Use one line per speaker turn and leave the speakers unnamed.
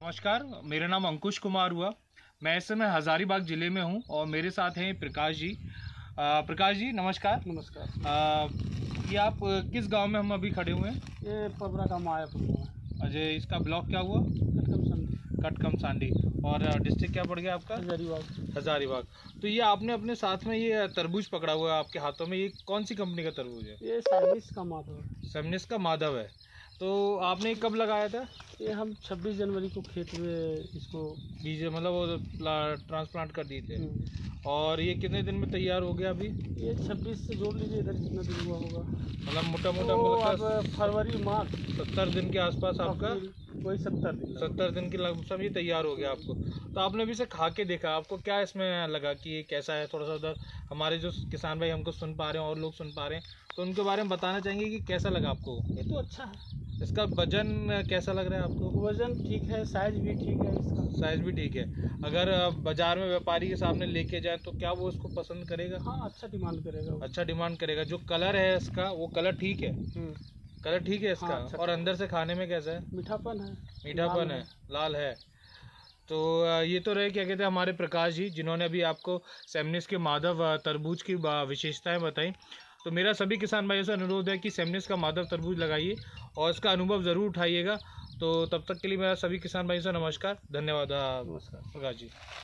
नमस्कार, मेरा नाम अंकुश कुमार हुआ। मैं इस समय हज़ारीबाग ज़िले में हूं और मेरे साथ हैं प्रकाश जी। प्रकाश जी नमस्कार।
नमस्कार।
ये आप किस गांव में हम अभी खड़े हुए हैं?
ये पबरा का मायापुर है।
अजय, इसका ब्लॉक क्या हुआ? कटकम सांडी। और डिस्ट्रिक्ट क्या पड़ गया आपका?
हजारीबाग।
हज़ारीबाग। तो ये आपने अपने साथ में ये तरबूज पकड़ा हुआ है आपके हाथों में, ये कौन सी कंपनी का तरबूज है?
ये सैनिस का माधव है।
सेमनिस का माधव है। तो आपने ये कब लगाया था?
ये हम 26 जनवरी को खेत में इसको
बीज मतलब वो ट्रांसप्लांट कर दिए थे। और ये कितने दिन में तैयार हो गया अभी?
ये 26 से जोड़ लीजिए, इधर जितना दिन हुआ होगा,
मतलब मोटा मोटा
तो
मतलब
अब फरवरी मार्च
70 दिन के आसपास आपका,
वही 70
दिन के लगभग ये तैयार हो गया आपको। तो आपने अभी से खा के देखा, आपको क्या इसमें लगा कि ये कैसा है? थोड़ा सा उधर हमारे जो किसान भाई हमको सुन पा रहे हैं और लोग सुन पा रहे हैं, तो उनके बारे में बताना चाहेंगे कि कैसा लगा आपको?
ये तो अच्छा है।
इसका वजन कैसा लग रहा है आपको?
वजन ठीक है, साइज भी ठीक है, इसका
साइज भी ठीक है। अगर बाजार में व्यापारी के सामने लेके जाए तो क्या वो इसको पसंद करेगा?
हाँ, अच्छा डिमांड करेगा।
अच्छा डिमांड करेगा। जो कलर है इसका, वो कलर ठीक है? कलर ठीक है इसका।
हाँ, अच्छा।
और अंदर से खाने में कैसा है?
मीठापन है।
मीठापन है, लाल है। तो ये तो रहे क्या कहते हैं हमारे प्रकाश जी, जिन्होंने अभी आपको सेमनिस के माधव तरबूज की विशेषताएं बताई। तो मेरा सभी किसान भाइयों से अनुरोध है कि सेमनिस का माधव तरबूज लगाइए और इसका अनुभव ज़रूर उठाइएगा। तो तब तक के लिए मेरा सभी किसान भाइयों से नमस्कार, धन्यवाद।
नमस्कार
प्रकाश जी।